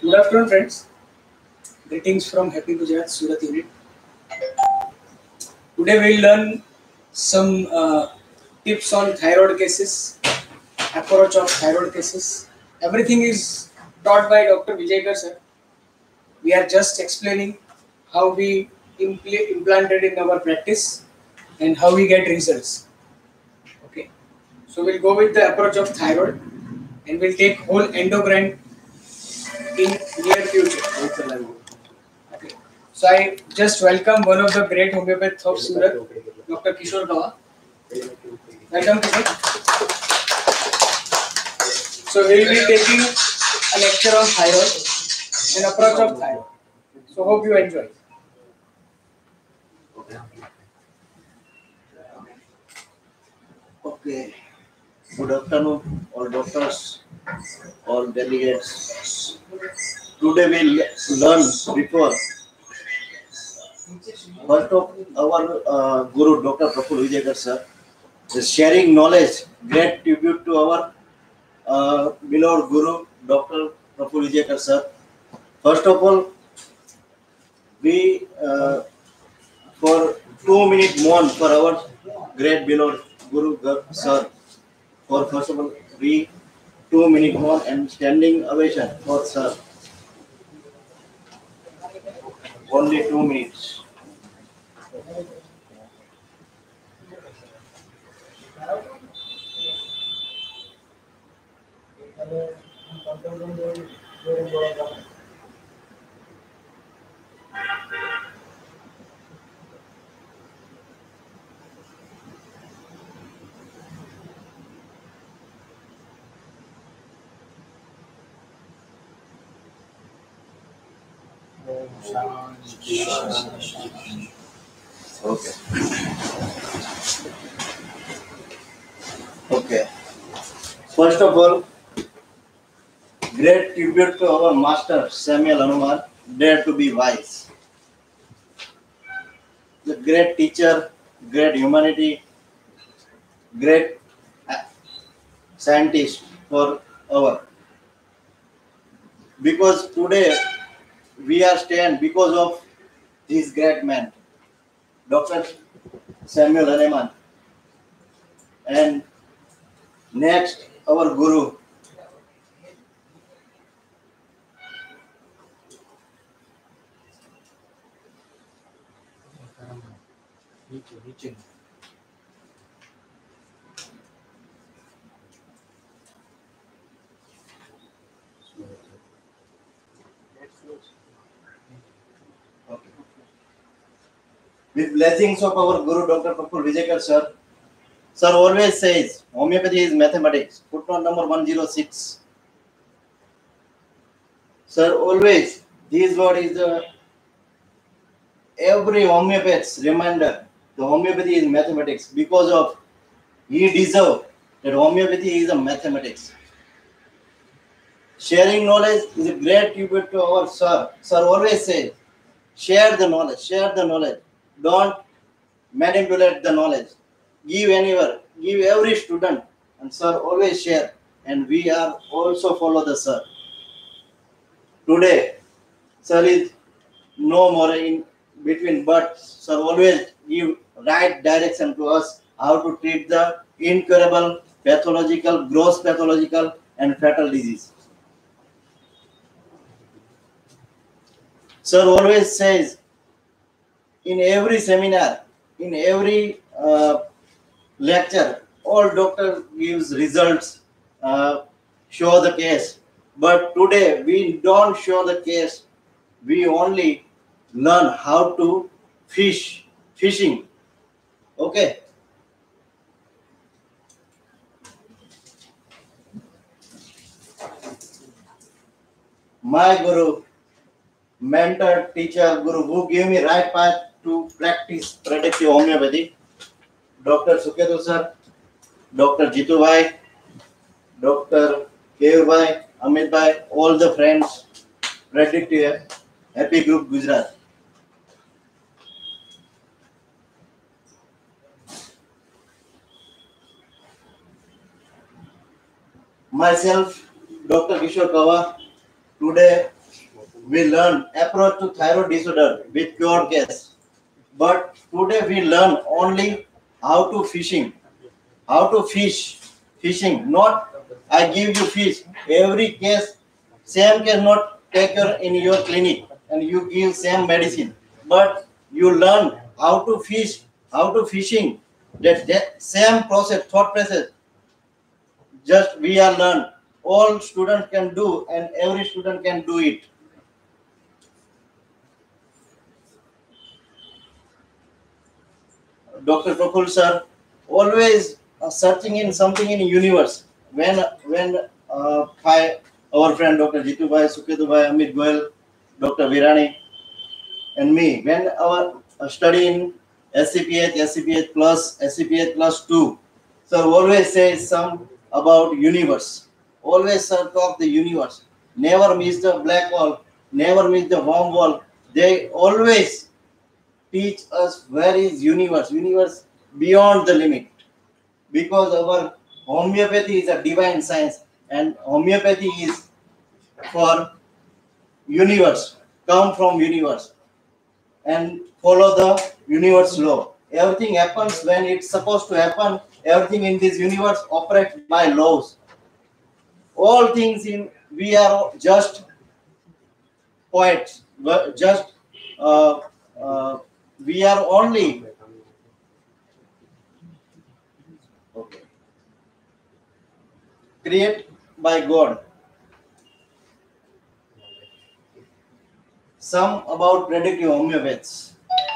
Good afternoon, friends. Greetings from Happy Gujarat Surat unit. Today we'll learn some tips on thyroid cases, approach of thyroid cases. Everything is taught by Dr. Vijay sir. We are just explaining how we implanted in our practice and how we get results. Okay. So we'll go with the approach of thyroid and we'll take whole endocrine in near future. Okay. So I just welcome one of the great homeopaths of Surat, Dr. Kishore Gawa. Welcome, Kishore. So we will be taking a lecture on thyroid and approach of thyroid. So hope you enjoy. Okay. Good afternoon, all doctors, all delegates. Today we'll learn before first of our Guru Dr. Praful Vijayakar sir is sharing knowledge. Great tribute to our beloved Guru Dr. Praful Vijayakar sir. First of all, we for 2 minutes mourn for our great beloved Guru sir. For first of all, we 2 minutes mourn and standing ovation for sir. Only 2 minutes. Okay. Okay. First of all, great tribute to our master Samuel Hanuman, dare to be wise. The great teacher, great humanity, great scientist for our. Because today we are stand because of this great man, Dr. Samuel Hanuman. And next, our Guru, okay. With blessings of our Guru Dr. Praful Vijayakar sir, sir always says homeopathy is mathematics. Footnote number 106. Sir always, this word is every homeopath's reminder. The homeopathy is mathematics because of he deserve that homeopathy is a mathematics. Sharing knowledge is a great tribute to our sir. Sir always says, share the knowledge, share the knowledge. Don't manipulate the knowledge. Give anywhere, give every student. And sir always share. And we are also follow the sir. Today, sir is no more in between, but sir always give right direction to us how to treat the incurable, pathological, gross pathological, and fatal disease. Sir always says in every seminar, in every lecture, all doctor gives results, show the case. But today we don't show the case. We only learn how to fishing. Okay. My Guru, mentor, teacher, Guru, who gave me right path to practice predictive homeopathy, Dr. Suketu sir, Dr. Jitu bhai, Dr. Kev bhai, Amit bhai, all the friends, predictive Happy Group Gujarat. Myself, Dr. Kishore Gawa, today we learn approach to thyroid disorder with pure case. But today we learn only how to fishing, how to fishing. Not I give you fish. Every case, same case not take your in your clinic and you give same medicine. But you learn how to fish, how to fishing. That same process, thought process. Just we are learn. All students can do, and every student can do it. Dr. Praful sir always searching in something in universe. When our friend Dr. Jitu Bhai, Suketu Bhai, Amit Goel, Dr. Virani, and me, when our study in SCPH plus, SCPH plus 2, sir always says some about universe. Always sir talk the universe. Never miss the black hole, never miss the wormhole. They always teach us where is universe beyond the limit, because our homeopathy is a divine science and homeopathy is for universe, come from universe and follow the universe law. Everything happens when it's supposed to happen. Everything in this universe operates by laws. All things in we are just poets, just uh, uh, we are only okay, created by God. Some about predictive homeopaths.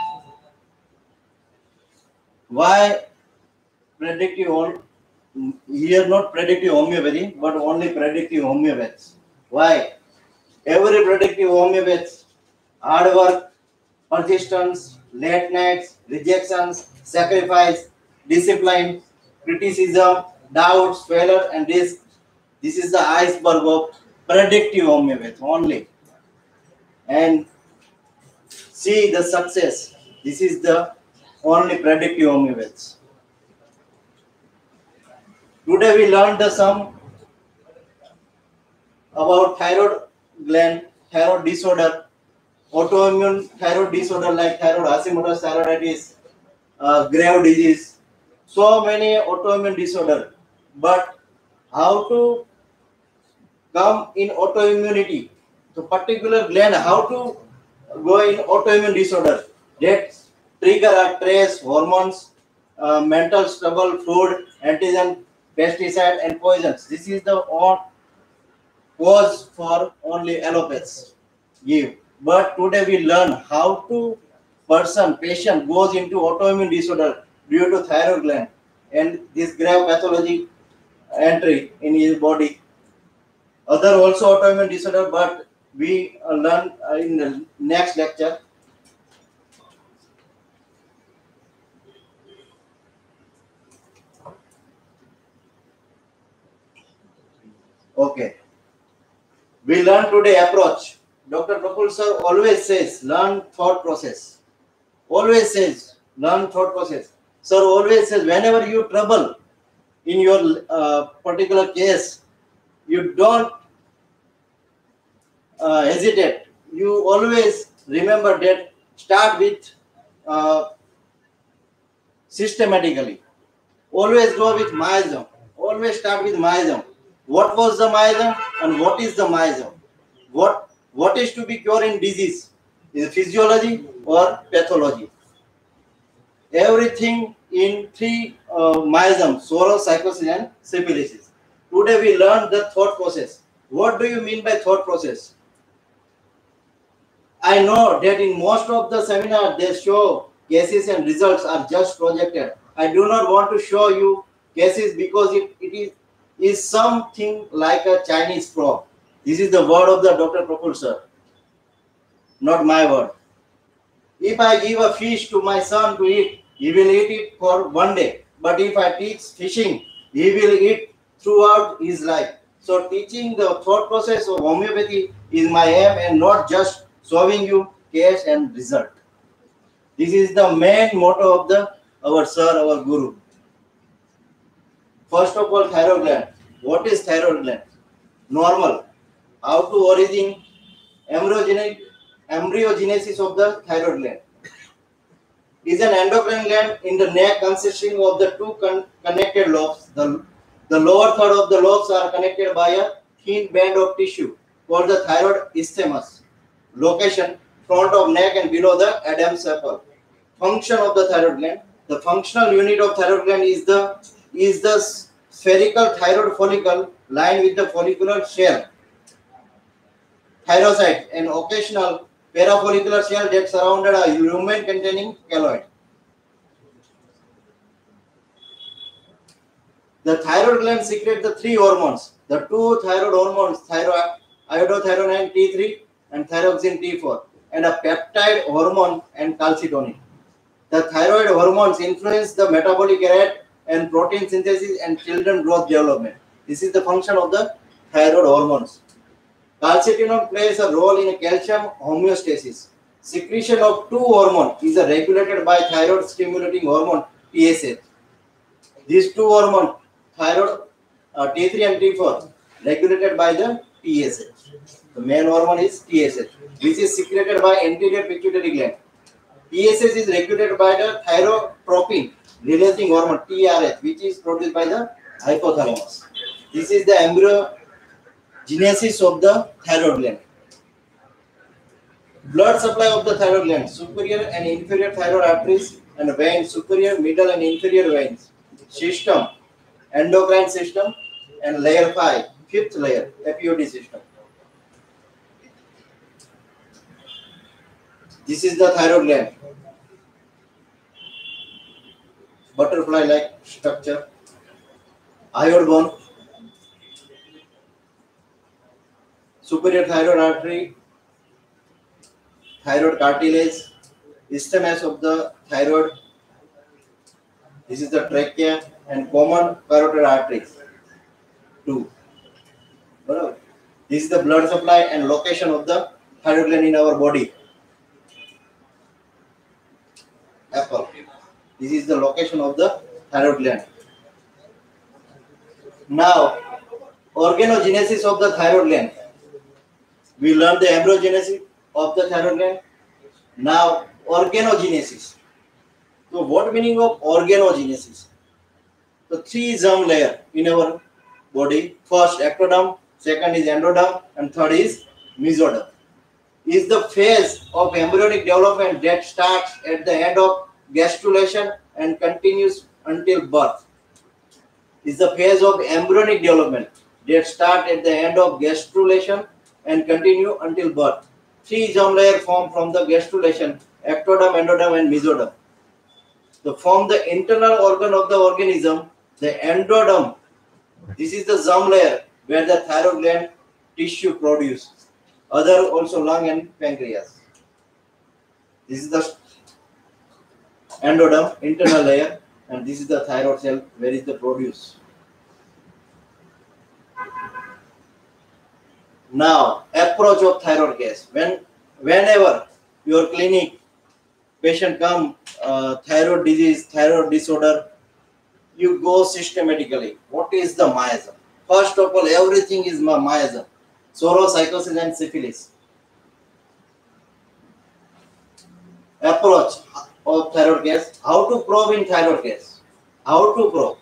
Why predictive? Here not predictive homeopathy, but only predictive homeopaths. Why? Every predictive homeopaths, hard work, persistence, late nights, rejections, sacrifice, discipline, criticism, doubts, failure, and risk. This is the iceberg of predictive homeopathy only. And see the success. This is the only predictive homeopathy. Today we learned the sum about thyroid gland, thyroid disorder, autoimmune thyroid disorder like thyroid Hashimoto's thyroiditis, grave disease, so many autoimmune disorder. But how to come in autoimmunity to particular gland, how to go in autoimmune disorder, that trigger are trace hormones, mental trouble, food, antigen, pesticide and poisons. This is the cause for only allopathies give. But today we learn how to patient goes into autoimmune disorder due to thyroid gland and this grave pathology entry in his body. Other also autoimmune disorder, but we learn in the next lecture. Okay. We learn today approach. Dr. Praful sir always says learn thought process. Always says learn thought process. Sir always says whenever you trouble in your particular case, you don't hesitate. You always remember that start with systematically. Always go with miasm. Always start with miasm. What was the miasm and what is the miasm? What is to be cured in disease? Is it physiology or pathology? Everything in three miasm: sorrow, psychosis, and syphilis. Today we learn the thought process. What do you mean by thought process? I know that in most of the seminars they show cases and results are just projected. I do not want to show you cases because it is something like a Chinese frog. This is the word of the Dr. Praful sir, not my word. If I give a fish to my son to eat, he will eat it for one day. But if I teach fishing, he will eat throughout his life. So teaching the thought process of homeopathy is my aim and not just showing you case and result. This is the main motto of our sir, our guru. First of all, thyroid gland. What is thyroid gland? Normal. How to origin Embryogenesis of the thyroid gland is an endocrine gland in the neck consisting of the two connected lobes. The lower third of the lobes are connected by a thin band of tissue called the thyroid isthmus. Location: front of neck and below the Adam's apple. Function of the thyroid gland: the functional unit of thyroid gland is the spherical thyroid follicle lined with the follicular shell, thyrocyte, and occasional parafollicular shell that surrounded a lumen containing colloid. The thyroid gland secretes the three hormones. The two thyroid hormones, iodothyronine T3 and thyroxine T4, and a peptide hormone and calcitonin. The thyroid hormones influence the metabolic rate and protein synthesis and children growth development. This is the function of the thyroid hormones. Calcitonin plays a role in calcium homeostasis. Secretion of two hormones is regulated by thyroid stimulating hormone TSH. These two hormones, thyroid T3 and T4, regulated by the TSH. The main hormone is TSH, which is secreted by anterior pituitary gland. TSH is regulated by the thyrotropin releasing hormone TRH, which is produced by the hypothalamus. This is the embryogenesis of the thyroid gland. Blood supply of the thyroid gland: superior and inferior thyroid arteries and veins, superior, middle, and inferior veins. System: endocrine system, and layer 5, fifth layer, APOD system. This is the thyroid gland. Butterfly-like structure. Iod bone. Superior thyroid artery. Thyroid cartilage. Isthmus of the thyroid. This is the trachea and common carotid arteries. 2. This is the blood supply and location of the thyroid gland in our body. Apple. This is the location of the thyroid gland. Now, organogenesis of the thyroid gland. We learned the embryogenesis of the thyroid gland. Now, organogenesis. So, what meaning of organogenesis? So, 3 germ layer in our body. First, ectoderm. Second is endoderm, and third is mesoderm. Is the phase of embryonic development that starts at the end of gastrulation and continues until birth. Is the phase of embryonic development that starts at the end of gastrulation and continue until birth. 3 germ layers form from the gastrulation: ectoderm, endoderm, and mesoderm. To form the internal organ of the organism, the endoderm. This is the germ layer where the thyroid gland tissue produces. Other also lung and pancreas. This is the endoderm, internal layer, and this is the thyroid cell where is the produce. Now, approach of thyroid case. Whenever your clinic patient come thyroid disease, thyroid disorder, you go systematically. What is the miasm? First of all, everything is miasm. Sauropsychosis and syphilis. Approach of thyroid case. How to probe in thyroid case? How to probe?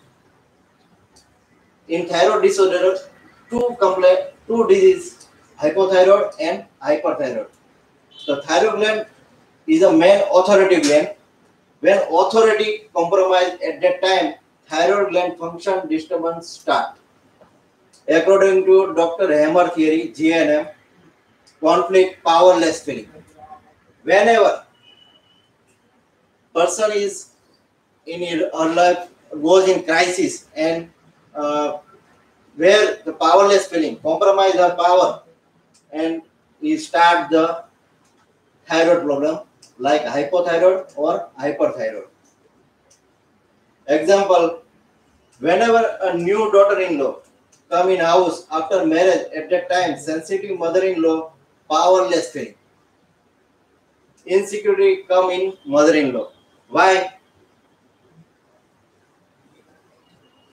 In thyroid disorder, two diseases, hypothyroid and hyperthyroid. The thyroid gland is a main authority gland. When authority compromised at that time, thyroid gland function disturbance start. According to Dr. Hammer theory, GNM, conflict, powerless feeling. Whenever person is in her life goes in crisis and where the powerless feeling, compromise her power, and we start the thyroid problem like hypothyroid or hyperthyroid. Example, whenever a new daughter-in-law come in house after marriage, at that time sensitive mother-in-law, powerless feeling. Insecurity come in mother-in-law. Why?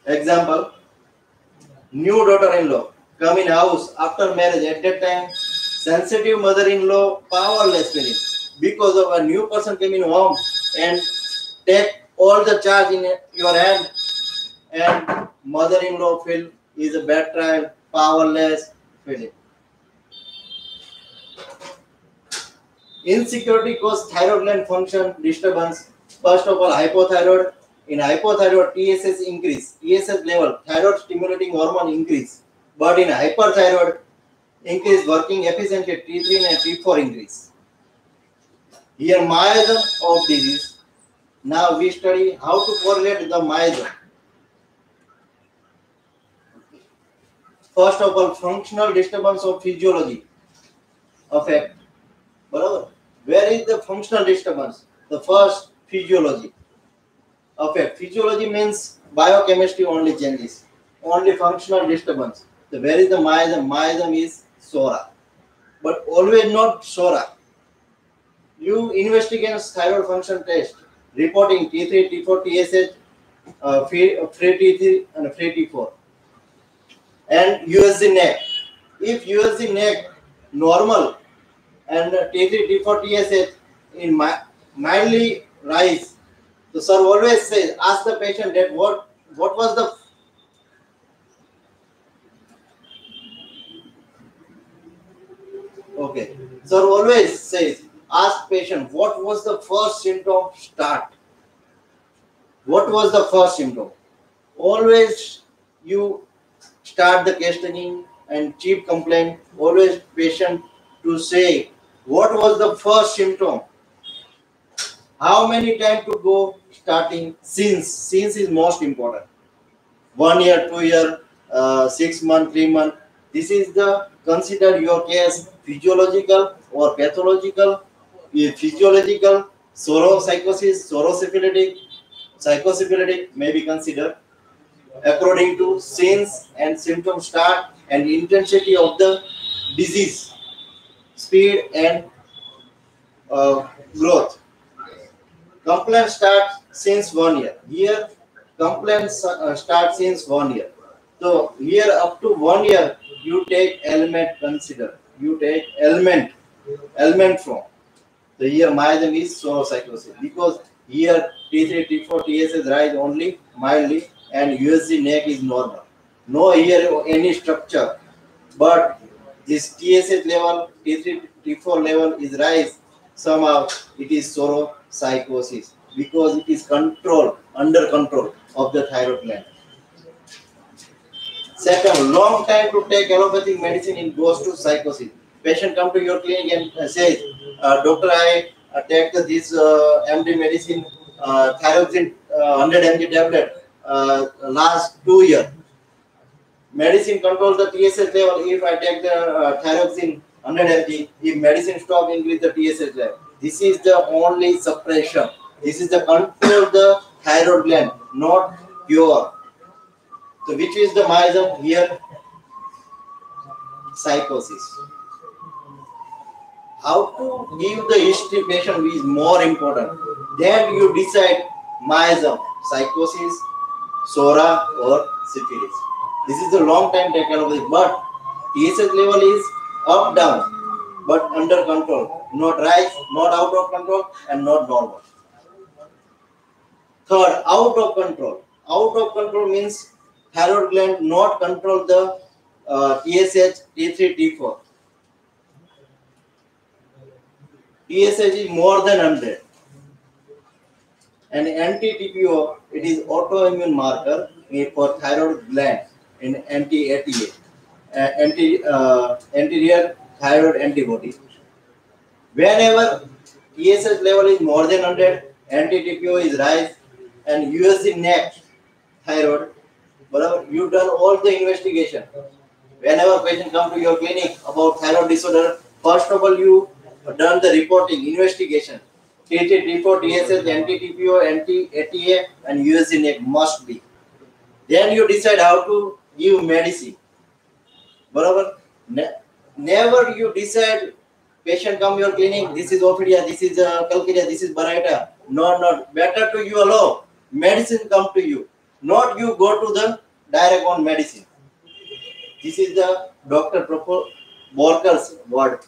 Example, new daughter-in-law come in house after marriage, at that time sensitive mother-in-law powerless feeling because of a new person came in home and take all the charge in your hand, and mother-in-law feel is a betrayal, powerless feeling. Insecurity cause thyroid gland function disturbance. First of all, hypothyroid. In hypothyroid, TSH increase, TSH level, thyroid stimulating hormone increase. But in hyperthyroid, increase working efficiency, T3 and T4 increase. Here, mechanism of disease. Now we study how to correlate the mechanism. First of all, functional disturbance of physiology affect. Where is the functional disturbance? The first, physiology affect. Physiology means biochemistry only changes, only functional disturbance. So where is the mechanism? Mechanism is SORA, but always not SORA. You investigate thyroid function test, reporting T3, T4, TSH, free T3 and free T4, and USG neck. If USG neck normal and T3, T4, TSH in mildly rise, so sir always says, ask the patient that what was the okay. Sir always says, ask patient what was the first symptom start. What was the first symptom? Always you start the questioning and chief complaint. Always patient to say what was the first symptom. How many time to go starting? Since is most important. 1 year, 2 year, 6 month, 3 month. This is the consider your case physiological or pathological. If physiological, psychosis, syphilitic, psychosyphilitic may be considered according to since and symptom start and intensity of the disease, speed and growth. Complaint starts since 1 year. Here, complaints start since 1 year. So here up to 1 year, you take element consider. You take element from. So here mechanism is psychosis because here T3, T4, TSH rise only mildly and USG neck is normal. No here any structure, but this TSH level, T3, T4 level is rise. Somehow it is psychosis because it is under control of the thyroid gland. Second, long time to take allopathic medicine in goes to psychosis. Patient come to your clinic and says, doctor, I take this MD medicine, thyroxine 100 mg tablet last 2 years. Medicine control the TSH level. If I take the thyroxine 100 mg, if medicine stop, increase the TSH level. This is the only suppression. This is the control of the thyroid gland, not cure. So which is the mechanism here? Psychosis. How to give the history patient is more important. Then you decide mechanism, psychosis, SORA or syphilis. This is a long time take care of it, but TSH level is up down, but under control, not rise, not out of control, and not normal. Third, out of control. Out of control means thyroid gland not control the TSH, T3, T4. TSH is more than 100. And anti-TPO, it is autoimmune marker for thyroid gland in anti-ATA, anterior thyroid antibody. Whenever TSH level is more than 100, anti-TPO is rise, and USG neck thyroid, you done all the investigation. Whenever patient come to your clinic about thyroid disorder, first of all you done the reporting, investigation. T3, T4, TSH, anti-TPO, anti-ATA and USG neck must be. Then you decide how to give medicine. Never you decide patient come your clinic, this is Ophidia, this is Calcarea, this is Baraita. No, better to you alone. Medicine come to you, not you go to the direct on medicine. This is the Dr. Borker's word.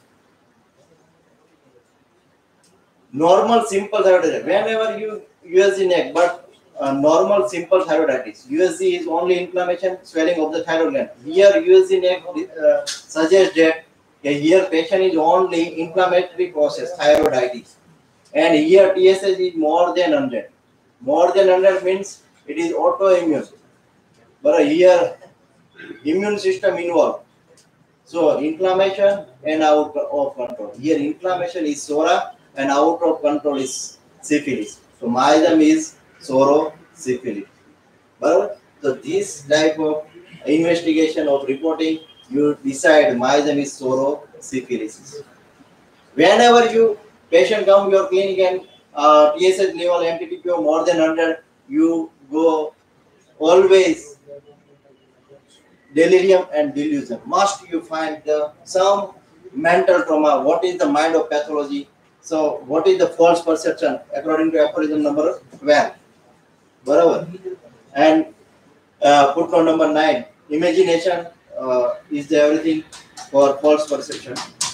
Normal simple thyroiditis. Whenever you USG neck, but normal simple thyroiditis. USG is only inflammation, swelling of the thyroid gland. Here USG neck suggests that here patient is only inflammatory process, thyroiditis, and here TSH is more than 100. More than 100 means it is autoimmune. But here immune system involved. So inflammation and out of control. Here inflammation is SORA and out of control is syphilis. So myasm is SORO syphilis. But so this type of investigation of reporting, you decide myasm is SORO syphilis. Whenever you patient come your clinic and TSH level MTTPO more than 100, you go always delirium and delusion. Must you find some mental trauma? What is the mind of pathology? So, what is the false perception according to aphorism number 12? Barabar. And footnote number 9. Imagination is the everything for false perception.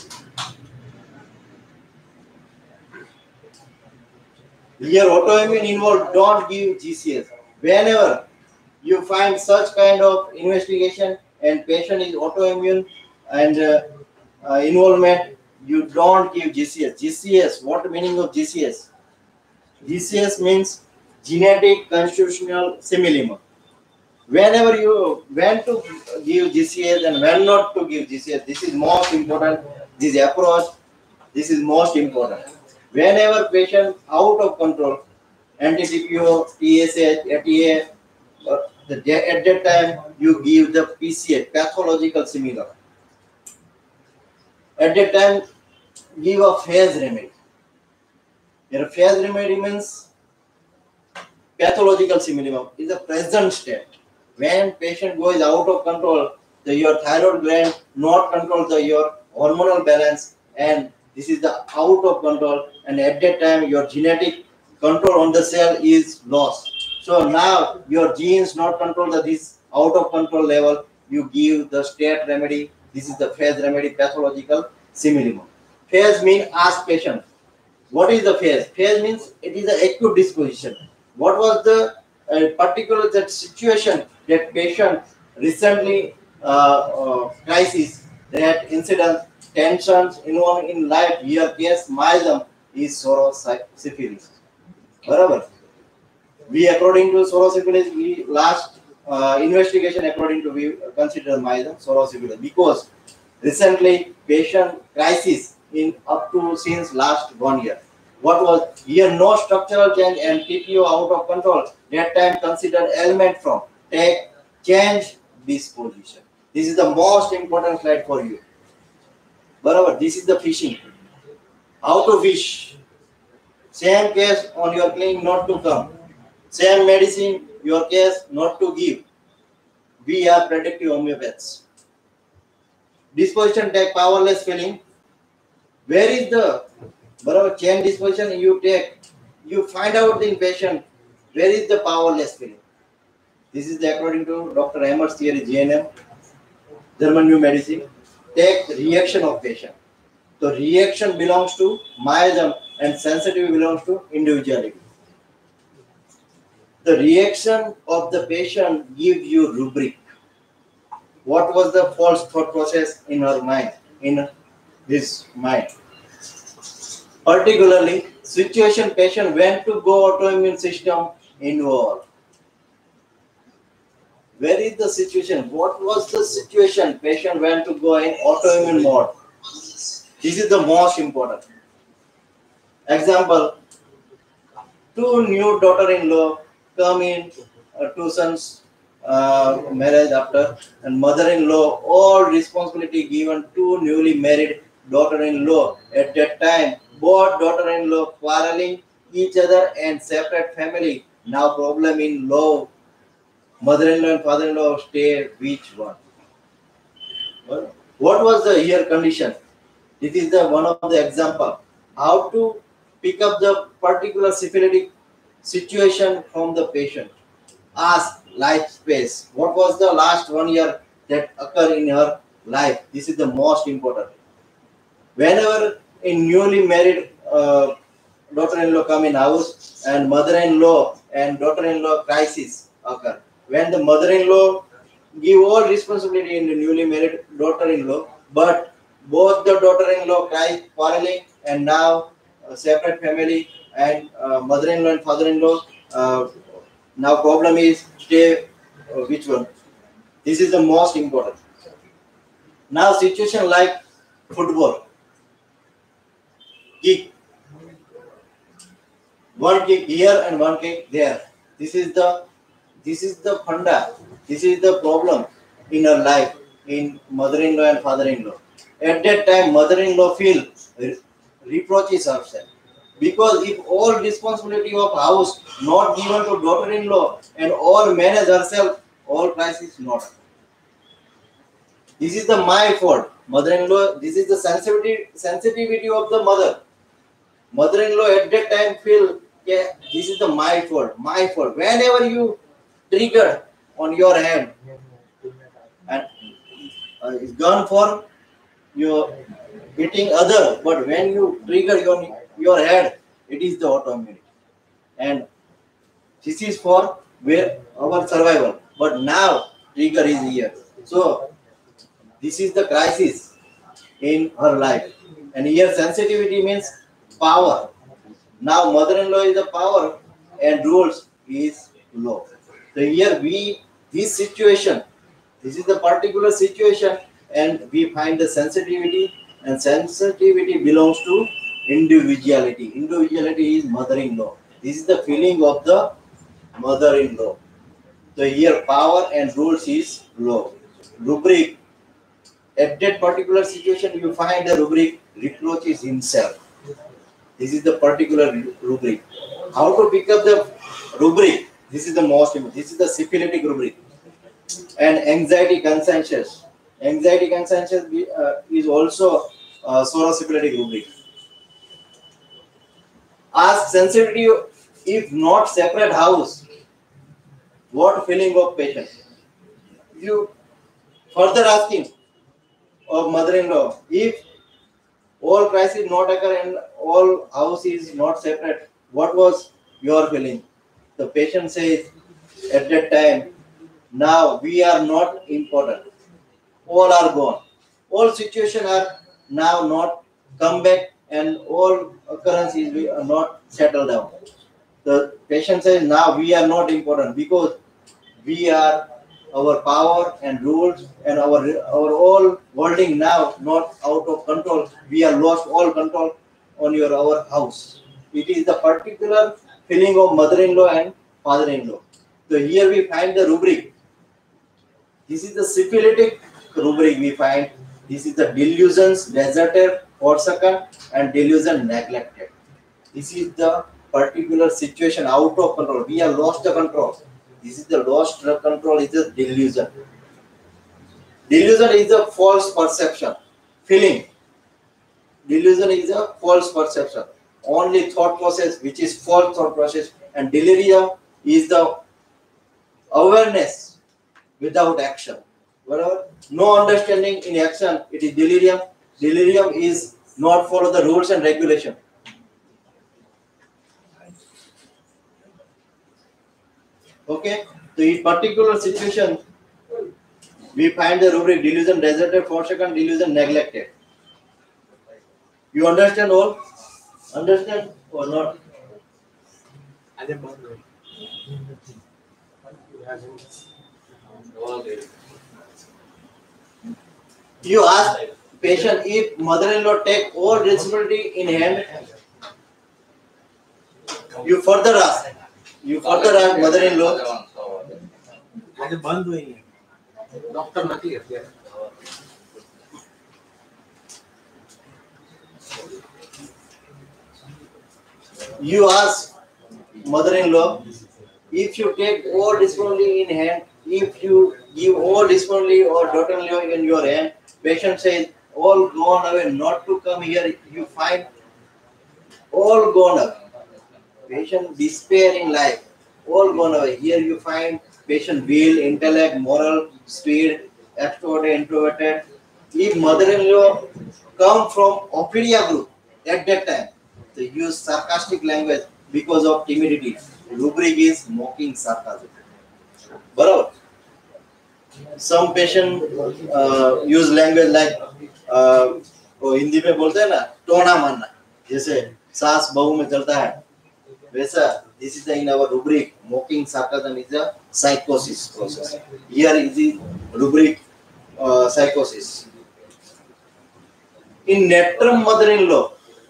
Here, autoimmune involved, don't give GCS. Whenever you find such kind of investigation and patient is autoimmune and involvement, you don't give GCS. GCS, what the meaning of GCS? GCS means genetic constitutional simillimum. Whenever you when to give GCS and when not to give GCS, this is most important. This approach, this is most important. Whenever patient out of control, anti-TPO, TSH, ATA, at that time you give the PCH, pathological similar. At that time, give a phase remedy. Your phase remedy means pathological simillimum is the present state. When patient goes out of control, your thyroid gland not control your hormonal balance, and this is the out of control, and at that time your genetic control on the cell is lost. So now your genes not control this out of control level, you give the state remedy. This is the phase remedy, pathological simillimum. Phase means ask patient, what is the phase? Phase means it is an acute disposition. What was the particular that situation that patient recently crisis, that incident, tensions involved in life, here case myasm is SORO syphilis. Barabar. We according to SORO syphilis, we last investigation according to we consider myasm SORO syphilis because recently patient crisis in up to since last 1 year. What was here no structural change and TPO out of control. That time consider element from take change disposition. This is the most important slide for you. Barabar, this is the fishing. How to fish? Same case on your clinic not to come. Same medicine, your case not to give. We are predictive homeopaths. Disposition take powerless feeling. Where is the change disposition you take? You find out the patient where is the powerless feeling. This is the according to Dr. Emmer's theory, GNM, German New Medicine. Take reaction of patient. So reaction belongs to myasm and sensitivity belongs to individuality. The reaction of the patient gives you rubric. What was the false thought process in her mind, in his mind? Particularly, situation patient went to go autoimmune system involved. Where is the situation? What was the situation? Patient went to go in autoimmune mode. This is the most important. Example, two new daughter-in-law come in, two sons marriage after, and mother-in-law, all responsibility given to newly married daughter-in-law. At that time, both daughter-in-law quarreling each other and separate family. Now problem in law. Mother-in-law and father-in-law stay which one? What was the here condition? This is the one of the example. How to pick up the particular syphilitic situation from the patient. Ask life space. What was the last 1 year that occurred in her life. This is the most important. Whenever a newly married daughter-in-law come in house and mother-in-law and daughter-in-law crisis occur, when the mother-in-law give all responsibility in the newly married daughter-in-law, but both the daughter-in-law cry quarreling and now separate family and mother-in-law and father-in-law now problem is stay which one. This is the most important. Now situation like football, kick, one kick here and one kick there. This is the funda. This is the problem in her life in mother-in-law and father-in-law. At that time, mother-in-law feel reproaches herself because if all responsibility of house not given to daughter-in-law and all manage herself, all crisis not. This is the my fault. Mother-in-law. This is the sensitivity of the mother. Mother-in-law at that time feel, yeah, this is the my fault, my fault. Whenever you trigger on your hand and it's gone for your hitting other, but when you trigger your head, it is the automatic. And this is for where our survival. But now trigger is here. So this is the crisis in her life. And here sensitivity means power. Now mother-in-law is the power and rules is low. So here this situation, this is the particular situation and we find the sensitivity and sensitivity belongs to individuality. Individuality is mother-in-law. This is the feeling of the mother-in-law. So here power and rules is low. Rubric. At that particular situation you find the rubric reproaches himself. This is the particular rubric. How to pick up the rubric? This is the most important. This is the syphilitic rubric. And anxiety consensus. Anxiety consensus is also sorosyphilitic rubric. Ask sensitivity if not separate house. What feeling of patient? You further asking of mother-in-law if all crisis not occur and all house is not separate, what was your feeling? The patient says at that time, now we are not important. All are gone. All situations are now not come back and all occurrences are not settled down. The patient says now we are not important because we are our power and rules and our all worlding now not out of control. We are lost all control on our house. It is the particular feeling of mother-in-law and father-in-law. So here we find the rubric. This is the syphilitic rubric we find. This is the delusions, deserted, forsaken, and delusion neglected. This is the particular situation out of control. We have lost the control. This is the lost control is a delusion. Delusion is a false perception. Feeling. Delusion is a false perception. Only thought process which is false thought process, and delirium is the awareness without action. Whatever, no understanding in action, it is delirium. Delirium is not follow the rules and regulation. Okay, so in particular situation, we find the rubric delusion deserted, forsaken, delusion neglected. You understand all? Understand or not? You ask patient if mother-in-law take all responsibility in hand. You further ask. You further ask mother-in-law. Doctor નથી અત્યારે You ask mother-in-law if you take all responsibility in hand, if you give all responsibility or daughter-in-law in your hand, patient says all gone away, not to come here. You find all gone away. Patient despair in life, all gone away. Here you find patient will, intellect, moral, speed, extroverted, introverted, If mother-in-law come from Ophidia group at that time, they use sarcastic language because of timidity. Rubric is mocking sarcasm. बराबर. Some patient use language like वो हिंदी में बोलते हैं ना टोना मारना, जैसे सास बहू में चलता है वैसा. This is in our rubric mocking sarcasm is a psychosis process. Here is the rubric psychosis. In Nectrum mother-in-law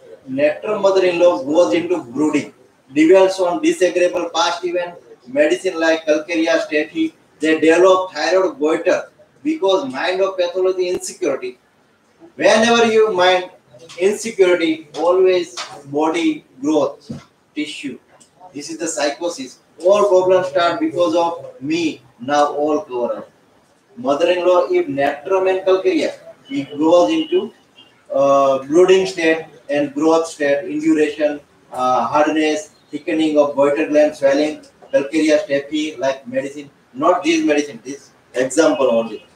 goes into brooding, dwells on disagreeable past event, medicine like calcarea staphy. They develop thyroid goiter because mind of pathology insecurity. Whenever you mind insecurity, always body growth, tissue. This is the psychosis. All problems start because of me. Now all cover up. Mother-in-law, if Nectrum and calcarea, it goes into brooding state and growth state, induration, hardness, thickening of goiter gland, swelling, calcarea staphy, like medicine. Not this medicine, this example only.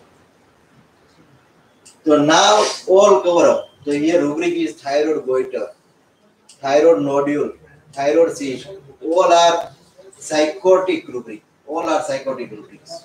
So now all cover up. So here rubric is thyroid goiter, thyroid nodule, thyroid cyst. All are psychotic rubric. All are psychotic rubrics.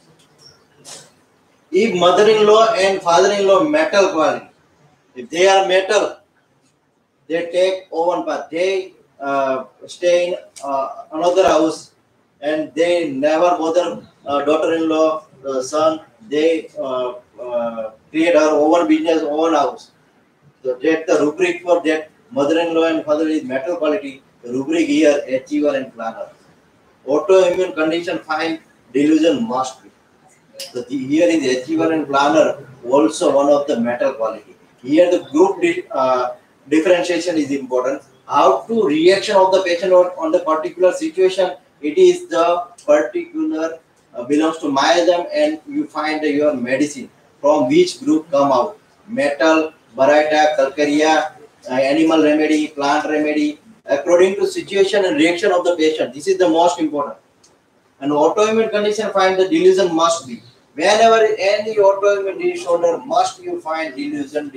If mother-in-law and father-in-law metal quality, if they are metal, they take oven path. They stay in another house and they never bother daughter-in-law, son. They create her own business, own house. So that the rubric for that mother-in-law and father is metal quality. The rubric here achiever and planner. Autoimmune condition find delusion must be. So here is achiever and planner also one of the metal quality. Here the group differentiation is important. How to reaction of the patient on the particular situation. It is the particular belongs to myasm, and you find your medicine from which group come out. Metal, Baraita, calcarea, animal remedy, plant remedy, according to situation and reaction of the patient. This is the most important. An autoimmune condition find the delusion must be. Whenever any autoimmune disorder must you find delusion.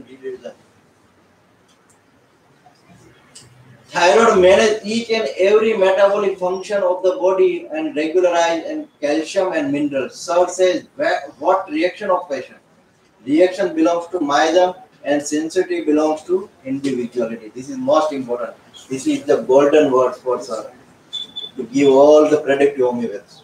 Thyroid manage each and every metabolic function of the body and regularize and calcium and minerals. Sir says what reaction of patient? Reaction belongs to myasm and sensitivity belongs to individuality. This is most important. This is the golden words for sir to give all the credit to homeopathy.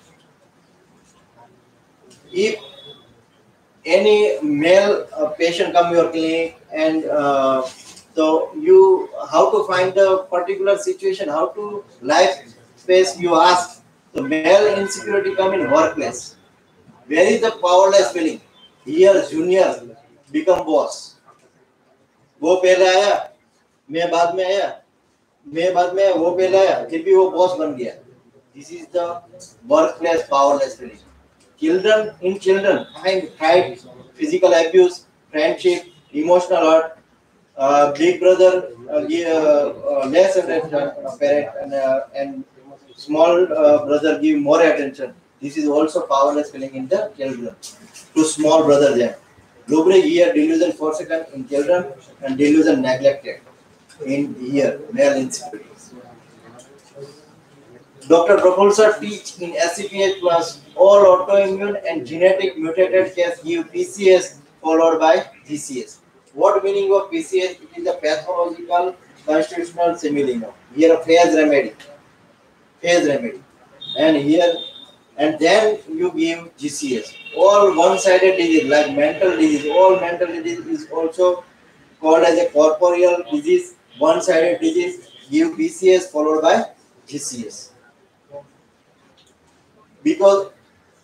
If any male patient come your clinic and so you how to find the particular situation, how to life space you ask. So male insecurity come in workplace. Where is the powerless feeling? Here junior become boss. वो पहले आया, मैं बाद में आया, मैं बाद में वो पहले आया, फिर भी वो बॉस बन गया. This is the workplace powerless feeling. Children find fight, physical abuse, friendship, emotional hurt. Big brother less attention parent and small brother give more attention. This is also powerless feeling in the children to small brother then. Rubric here delusion for second in children and delusion neglected in here male insecurities. Dr. Propulsor teach in SCPH plus all autoimmune and genetic mutated case give PCS followed by GCS. What meaning of PCS? It is a pathological constitutional similino. Here a phase remedy, and here and then you give GCS. All one-sided disease like mental disease. All mental disease is also called as a corporeal disease. One-sided disease give PCS followed by GCS. Because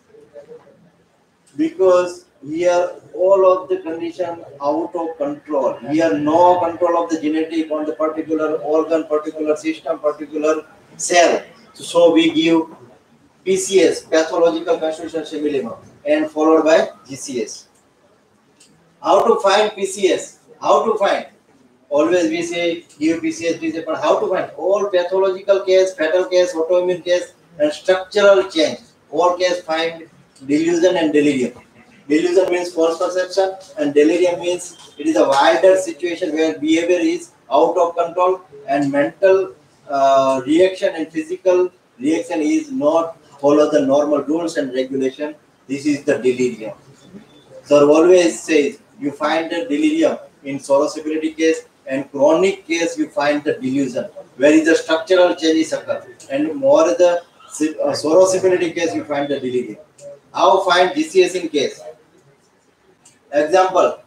here all of the condition out of control. Here no control of the genetic on the particular organ, particular system, particular cell. So we give PCS, pathological constitutional similima, and followed by GCS. How to find PCS? How to find? Always we say give PCS, but how to find? All pathological case, fatal case, autoimmune case, and structural change. All case find delusion and delirium. Delusion means false perception, and delirium means it is a wider situation where behavior is out of control and mental reaction and physical reaction is not follow the normal rules and regulation. This is the delirium. Sir always says you find the delirium in sorosability case and chronic case you find the delusion. Where is the structural changes occur, and more the sorosability case you find the delirium. How find GCS in case? Example.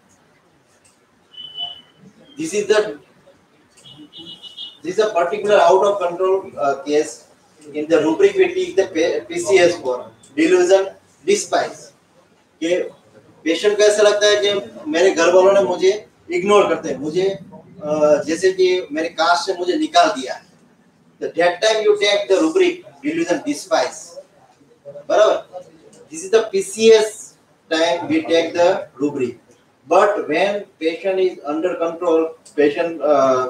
This is a particular out of control case. In the rubric we take the PCS for delusion despise. कि patient को ऐसा लगता है कि मेरे घर वालों ने मुझे इग्नोर करते हैं, मुझे जैसे कि मेरे कास्ट से मुझे निकाल दिया है. That time you take the rubric delusion despise. बराबर. This is the PCS time we take the rubric. But when patient is under control, patient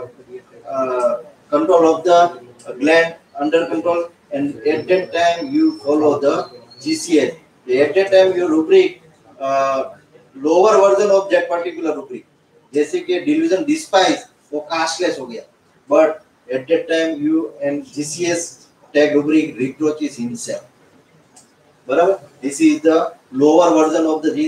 control of the gland under control, and at that time you follow the GCS. At that time you rubric lower version of that particular rubric. जैसे कि delusion despise वो cashless हो गया. But at that time you and GCS tag rubric reproaches himself. बराबर. This is the lower version of the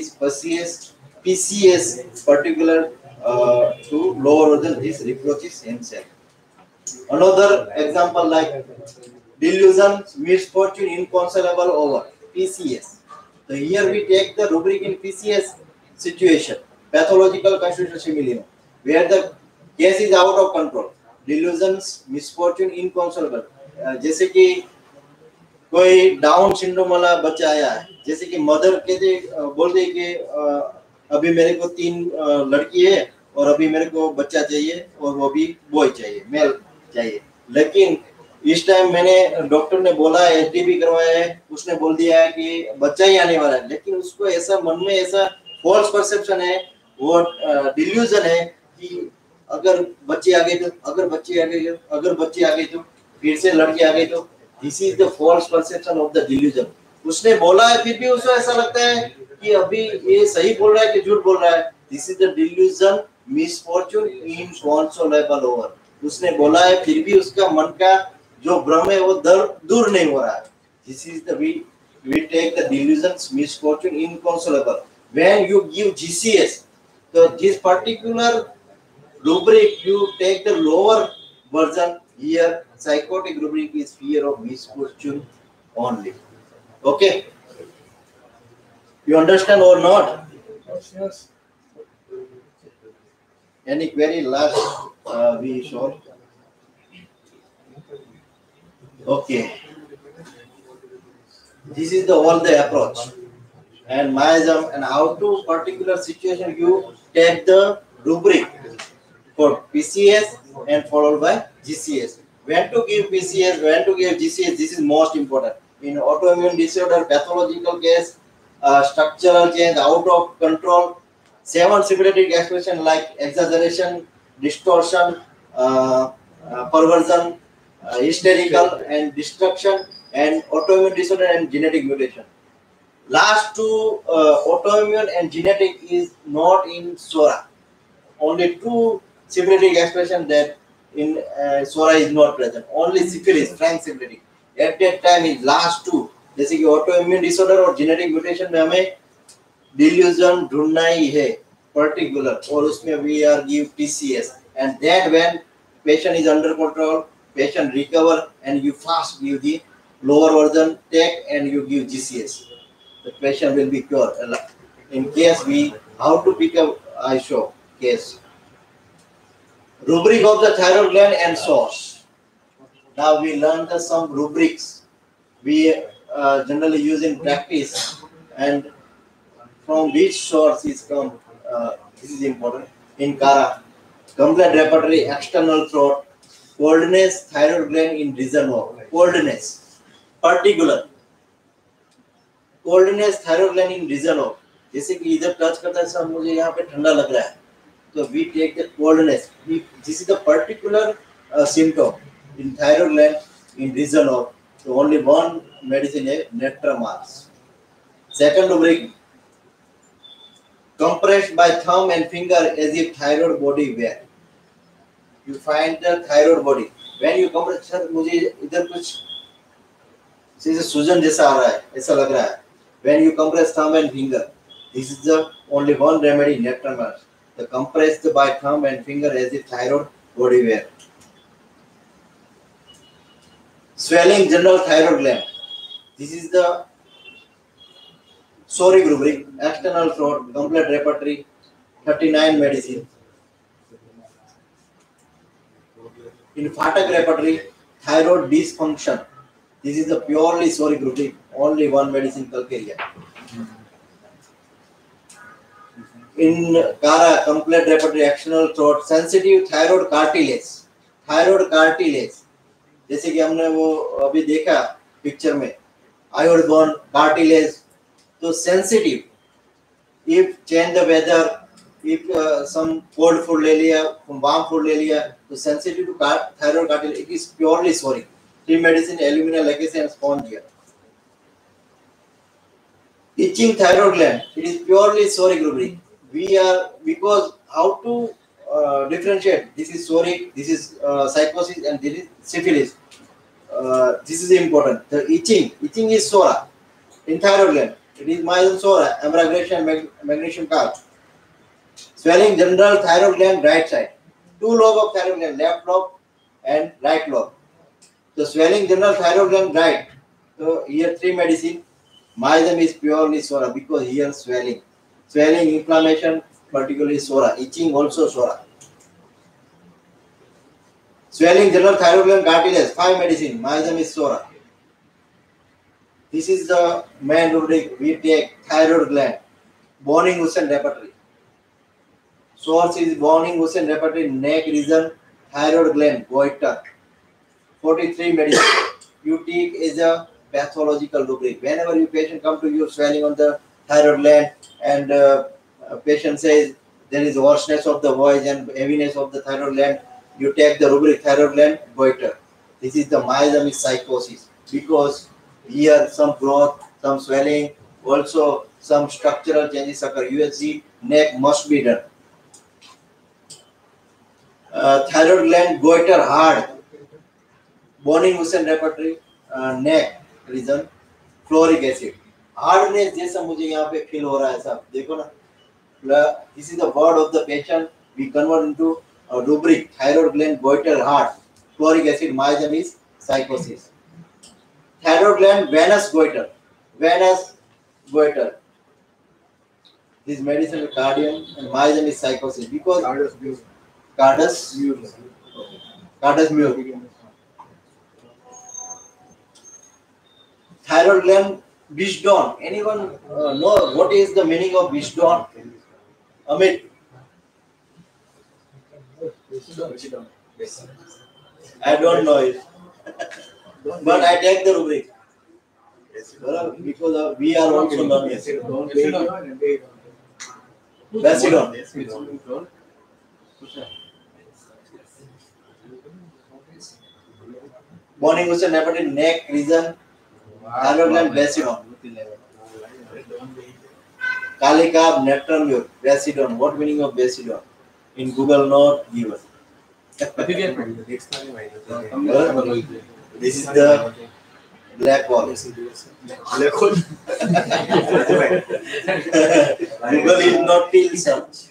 PCS particular to lower version this reproaches himself. Another example like delusion, misfortune, inconsolable over PCS. So here we take the rubric in PCS situation, pathological constitutional similium, where the case is out of control. Delusions, misfortune, inconsolable. जैसे कि कोई down syndrome वाला बच्चा आया है, जैसे कि mother कहते बोल दे कि अभी मेरे को 3 लड़की है और अभी मेरे को बच्चा चाहिए और वो भी बॉय चाहिए, मेल चाहिए. लेकिन इस टाइम मैंने डॉक्टर ने बोला एचडीबी करवाया है, उसने बोल दिया है कि बच्चा ही आने वाला है, लेकिन उसको ऐसा मन में ऐसा फॉल्स परसेप्शन है, वो डिल्यूजन है कि अगर बच्चे आ गए तो, अगर बच्चे आ गए, अगर बच्चे आ गए तो, फिर से लड़की आ गई तो. This is the false perception of the delusion. उसने बोला है फिर भी उसको ऐसा लगता है कि अभी ये सही बोल रहा है कि झूठ बोल रहा है. This is the delusion, misfortune, inconsolable over. उसने बोला है फिर भी उसका मन का जो भ्रम है वो दूर नहीं हो रहा है. This is the we take the delusions, misfortune, inconsolable. When you give GCS, so this particular rubric you take the lower version. Here psychotic rubric is fear of misfortune only. Okay, you understand or not? Yes. Any query? Last we show. Okay, this is the all the approach and miasm and how to particular situation you take the rubric for PCS and followed by GCS. When to give PCS, when to give GCS, this is most important. In autoimmune disorder, pathological case, structural change, out of control, 7 symptomatic expression like exaggeration, distortion, perversion, hysterical and destruction, and autoimmune disorder and genetic mutation. Last 2 autoimmune and genetic is not in SORA. Only 2 symptomatic expression that in SORA is not present. Only syphilis, frank symptomatic. At that time is last 2. जैसे कि autoimmune disorder और genetic mutation में हमें delusion ढूंढना ही है particular, और उसमें we are give PCS, and then when patient is under control, patient recover and you fast give the lower version take and you give GCS, the patient will be cured. In case we how to pick up, I show case. Rubric of the thyroid gland and source. Now we learn the some rubrics we generally use in practice, and from which source is come. This is important. In Kara, complete repertory, external throat, coldness, thyroid gland in region of coldness, particular coldness, thyroid gland in region of. जैसे कि इधर touch करता है सब मुझे यहाँ पे ठंडा लग रहा है, तो we take the coldness. This is the particular symptom in thyroid gland in region of. So only one medicine is Netramars. Second rubric, compressed by thumb and finger as if thyroid body were. You find the thyroid body. When you compress, sir मुझे इधर कुछ जैसे सूजन जैसा आ रहा है, ऐसा लग रहा है. When you compress thumb and finger, this is the only one remedy in nectar. The compressed by thumb and finger as if thyroid body were. Swelling general thyroid gland. This is the Soric rubric, external throat, complete repertory, 39 medicine. In Phatak repertory, thyroid dysfunction. This is the purely Soric rubric, only one medicine, Calcaria. In Kara, complete repertory, external throat, sensitive thyroid cartilage. Thyroid cartilage. जैसे कि हमने वो अभी देखा picture में, iod bone, cartilage. So sensitive. If change the weather, if some cold food ले लिया, warm food ले लिया, तो sensitive to thyroid cartilage. It is purely Soric. Three medicine, alumina, lacace, and spongia. Itching thyroid gland. It is purely Soric rubric. We are, because how to differentiate? This is Soric, this is psychosis, and this is syphilis. This is important. The itching is Sora in thyroid gland. It is myelin Sora, abrasion, magnesium carb. Swelling general thyroid gland right side. Two lobe of thyroid gland, left lobe and right lobe. So swelling general thyroid gland right. So here three medicine. Myelin is purely Sora because here swelling, inflammation, particularly Sora. Itching also Sora. Swelling general thyroid gland cartilage, 5 medicine. Myelin is Sora. This is the main rubric. We take thyroid gland, Bonning-Hussain repertory. Source is Bonning-Hussain repertory, neck region, thyroid gland, goiter. 43 medicine. You take as a pathological rubric. Whenever your patient come to you swelling on the thyroid gland and a patient says there is hoarseness of the voice and heaviness of the thyroid gland, you take the rubric thyroid gland, goiter. This is the myasthenic psychosis because here some growth, some swelling, also some structural changes occur. USG, neck must be done. Thyroid gland, goiter, hard. Bonning-Hussain repertory, neck region, fluoric acid. Hardness जैसा मुझे यहाँ पे feel हो रहा है साहब, देखो ना. This is the word of the patient. We convert into a rubric. Thyroid gland, goiter, hard. Fluoric acid, myasthenic psychosis. Thyroid gland, venous goiter. Venous goiter. This medicine is cardium and myasthenic psychosis because Cardus mute. Thyroid gland, Wisdom. Anyone know what is the meaning of Wisdom? Amit. I don't know it. But I take the rubric. Because we are also learning. Basidon. Bonning-Hussain repertory, neck region, thyroid gland, Basidon. Kalikab, Nectar, Basidon. What meaning of Basidon? In Google Note, give us. This is the black hole. Google is not till search.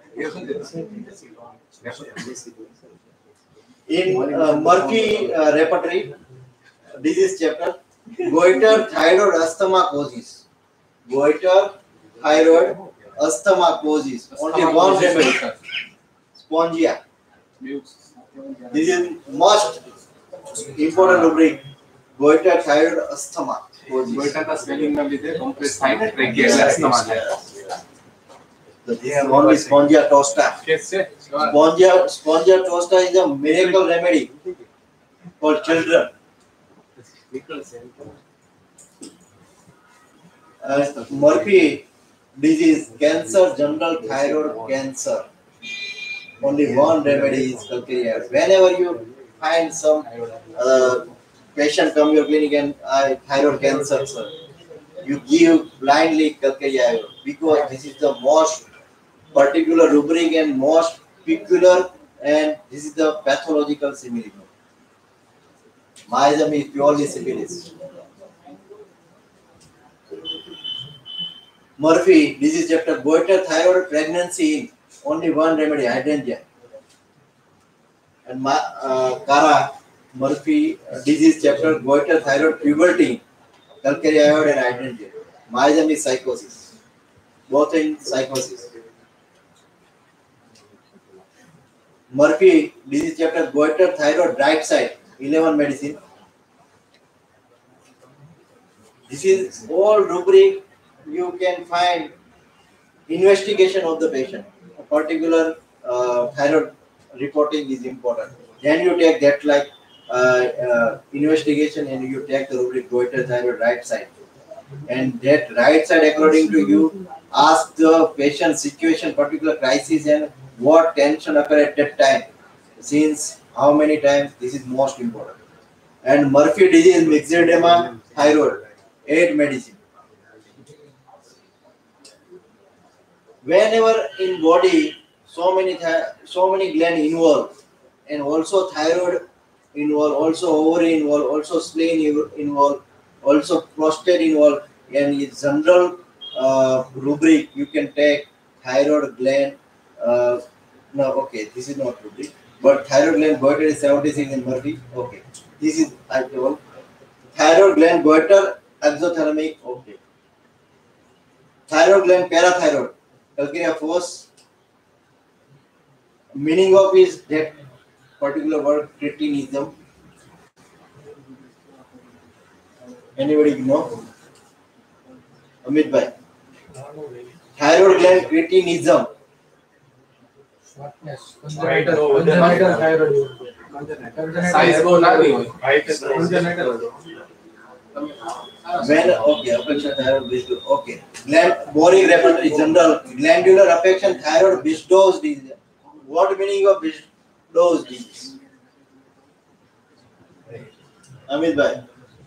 In Murphy repertory, disease chapter, goiter, thyroid, asthma causes. Goiter, thyroid, asthma causes. Only one remedy. Spongia. This is most important rubric. Goiter, thyroid, asthma causes. Goitre का swelling में भी थे compress thyroid tracheal asthma है. This is only Spongia tosta. कैसे Spongia tosta is a miracle remedy for children. Murphy disease, cancer, general thyroid cancer. Only one remedy is Calcaria. Whenever you find some patient come your clinic and thyroid cancer, sir, you give blindly Calcaria because this is the most particular rubric and most peculiar, and this is the pathological simile. Myasm is purely syphilis. Murphy disease chapter, goiter thyroid pregnancy in only one remedy, hydrangea. And Kara Murphy disease chapter, goiter thyroid puberty, calcarea iode and hydrangea. Myasm is psychosis, both in psychosis. Murphy disease chapter, goiter thyroid right side, 11 medicine. This is all rubric you can find investigation of the patient. A particular thyroid reporting is important. Then you take that like investigation and you take the rubric goiter thyroid right side. And that right side according to you ask the patient situation, particular crisis and what tension occur at that time. Since how many times, this is most important. And Murphy disease, myxedema, thyroid, 8 medicine. Whenever in body so many gland involved, and also thyroid involved, also ovary involved, also spleen involved, also prostate involved, and in general rubric you can take thyroid gland. No, okay, this is not rubric, but thyroid gland goiter is 76 in Murphy. Okay, this is I told. Thyroid gland goiter exothermic. Okay. Thyroid gland parathyroid, calcarea force. Meaning of is that particular word cretinism. Anybody know? Amit bhai. Thyroid gland cretinism. Yes, congenital thyroid. Size go na congenital. When okay, affection thyroid Bisdow. Okay, gland boring repertory general glandular affection thyroid Bisdow's disease. What meaning of Bisdow's disease? Amit bhai.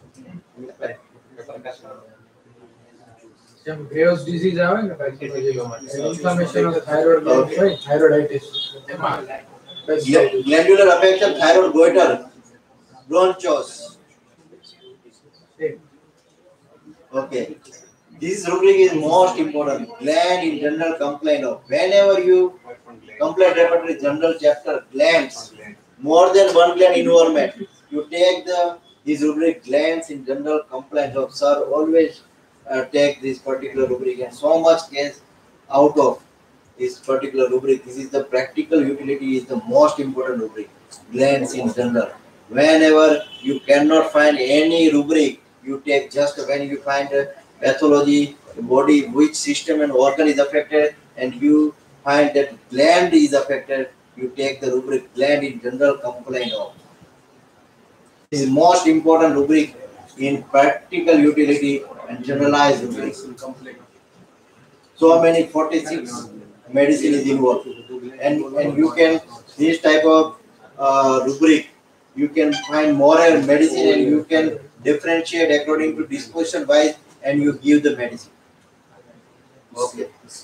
जब Graves disease आवे ना inflammation of thyroid gland, right? Thyroiditis. Glandular affection thyroid goiter bronchos. Okay, this rubric is most important. Gland in general complaint of. Whenever you complaint repertory general chapter glands, more than one gland involvement, you take this rubric glands in general complaint of. Sir, always take this particular rubric and so much case out of this particular rubric. This is the practical utility is the most important rubric. Glands in general. Whenever you cannot find any rubric, you take just when you find a pathology, body, which system and organ is affected, and you find that gland is affected, you take the rubric gland in general complaint of. This is most important rubric in practical utility and generalized rubric. So many 46 medicine is involved, and you can this type of rubric you can find moral medicine and you can differentiate according to disposition wise and you give the medicine. Okay.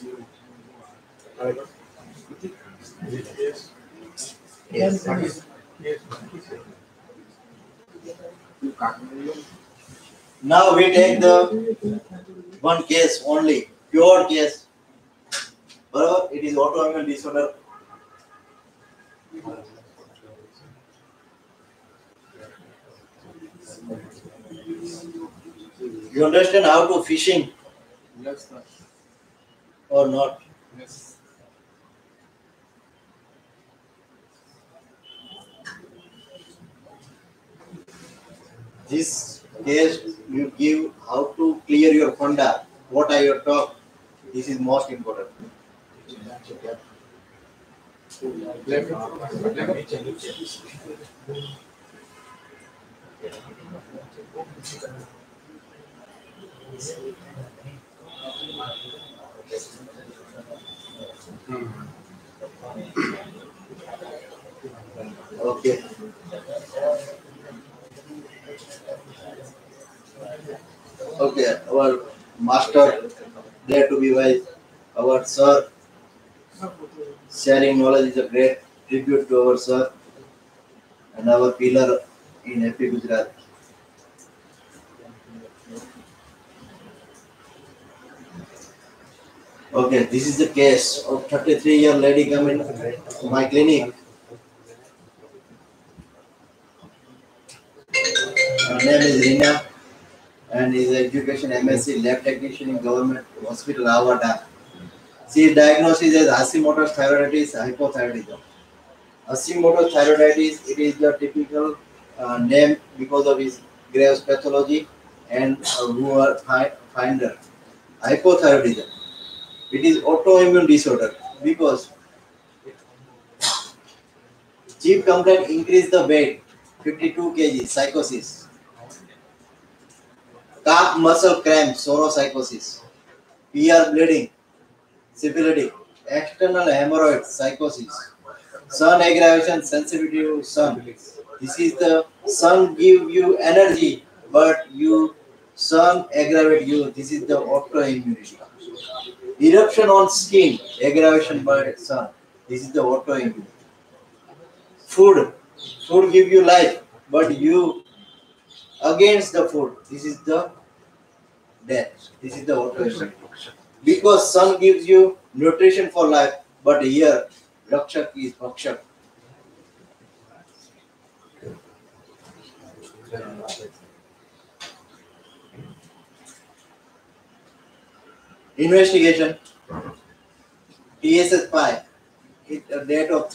Yes. Now we take the one case only, pure case. It is autoimmune disorder. You understand how to fishing? Yes, sir. Or not? Yes. This case you give how to clear your funda. What are your talk? This is most important. Okay. Okay, our master, there to be wise, our sir, Sharing knowledge is a great tribute to our sir and our pillar in Happy Gujarat. Okay, this is the case of 33-year lady coming to my clinic. Her name is Rina and is education MSc lab technician in government hospital Avada. She is diagnosed as Hashimoto's thyroiditis, hypothyroidism. Hashimoto's thyroiditis, it is the typical name because of his Graves pathology and Ruhr finder. Hypothyroidism, it is autoimmune disorder because chief complaint increase the weight, 52 kg, psychosis. Calf muscle cramp, sauropsychosis. PR bleeding, syphilitic. External hemorrhoid, psychosis. Sun aggravation, sensitivity to sun. This is the sun give you energy, but you sun aggravate you. This is the autoimmunity. Eruption on skin, aggravation by sun. This is the autoimmune. Food give you life, but you against the food. This is the death. This is the autoimmune. Because sun gives you nutrition for life, but here Rakshak is Bhakshak. Investigation. TSS5. A date of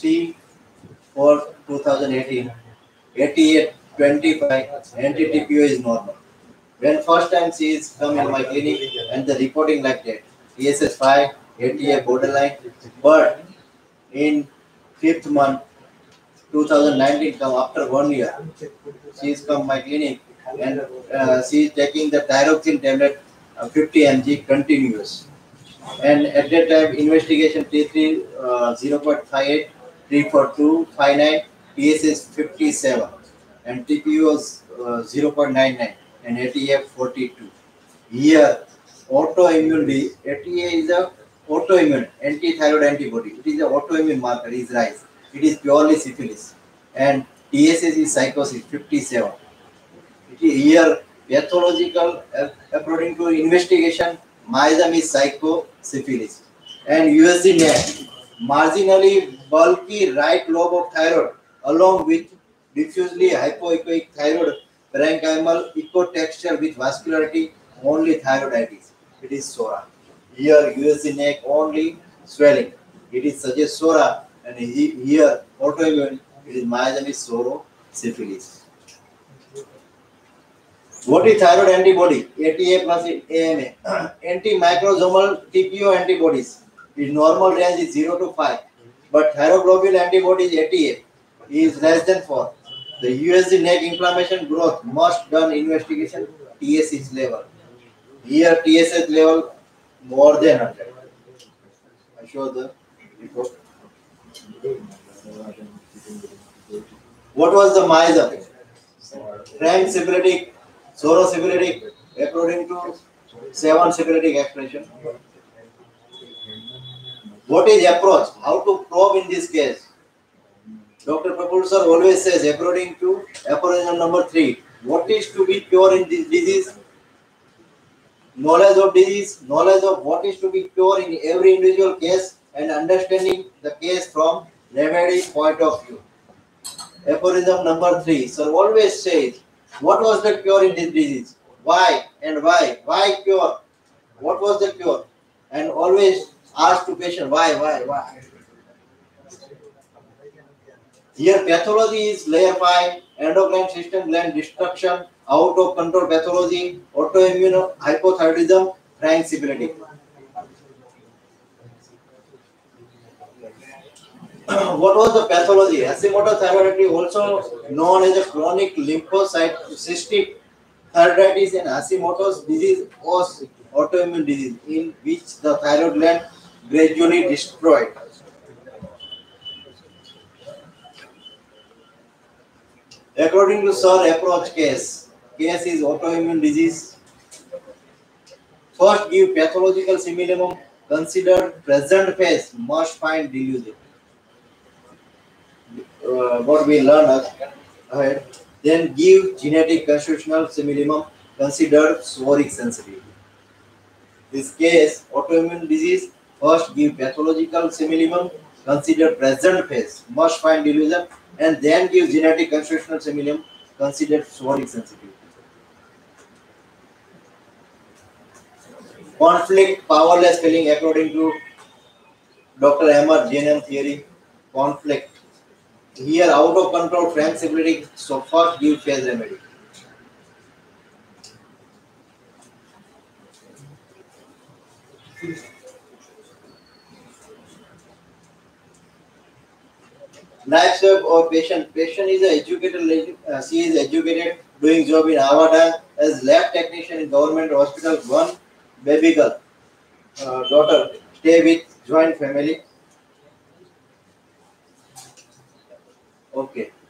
3/4/2018. 8825. Anti-TPO is normal. When first time she is come in my clinic and the reporting like that. TSS5, ATA borderline, but in 5th month 2019 come after 1 year. She is come my clinic and she is taking the thyroxine tablet 50 mg continuous. And at that time investigation T3 0.58, 34259, TSS 57 and TPU was 0.99 and ATF 42. Here autoimmune, ATA is a autoimmune anti-thyroid antibody. It is an autoimmune marker, is rise. It is purely syphilis. And TSS is psychosis 57. It is here pathological, according to investigation, myasm is psychosyphilis. And USG neck, marginally bulky right lobe of thyroid along with diffusely hypoechoic thyroid parenchymal ecotexture with vascularity, only thyroiditis. It is SORA. Here USG neck only swelling. It is suggest SORA, and here autoimmune. It is myasthenic saurosyphilis. What is thyroid antibody? ATA plus AMA. Antimicrosomal TPO antibodies. Its normal range is 0 to 5, but thyroglobulin antibodies ATA is less than 4. The USG neck inflammation growth must done investigation TSH level. Here TSH level more than 100. I show the report. What was the myasm? Frank syphilitic, saurosyphilitic, according to 7 syphilitic expression. What is approach? How to probe in this case? Dr. Prabhu sir always says, according to aphorism number 3, what is to be cure in this disease? Knowledge of disease, knowledge of what is to be cure in every individual case, and understanding the case from remedy point of view. Aphorism number 3, sir always says, what was the cure in this disease? Why and why? Why cure? What was the cure? And always ask to patient, why? Here pathology is layer 5, endocrine system gland destruction, out of control pathology, autoimmune hypothyroidism, frank syphilitic. What was the pathology? Hashimoto's thyroiditis, also known as a chronic lymphocytic thyroiditis, and Hashimoto's disease was autoimmune disease in which the thyroid gland gradually destroyed. According to Sir approach case is autoimmune disease. First give pathological simillimum consider present phase must find delusion. What we learn ahead. Then give genetic constitutional minimum consider sphoric sensitivity. This case, autoimmune disease, first give pathological minimum consider present phase must find delusion, and then give genetic constitutional minimum consider sphoric sensitivity. Conflict, powerless feeling according to Dr. Ahmad Janam theory. Conflict. Here out of control, flexibility, so first give phase remedy. Next up, our patient. Patient is an educated. She is educated, doing job in Avadan as lab technician in government hospital. One baby girl, daughter, stay with joint family. Okay.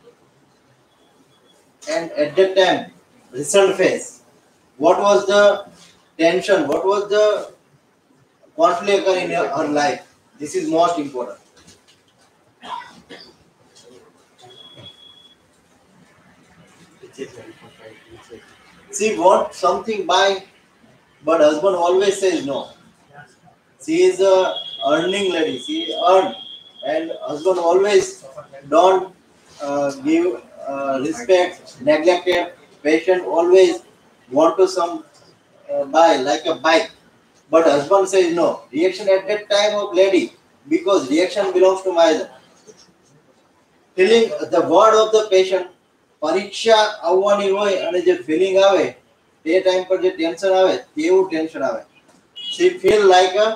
And at that time, result phase. What was the tension? What was the conflict in her life? This is most important. She wants something by, but husband always says no. She is a earning lady. She earn, and husband always don't give respect, neglected. Patient always want to some buy like a bike, but husband says no. Reaction at that time of lady, because reaction belongs to my husband. Feeling the word of the patient. પરીક્ષા આવવાની હોય અને જે feeling આવે તે time પર જે tension આવે તેવું ટેન્શન આવે. She feel like a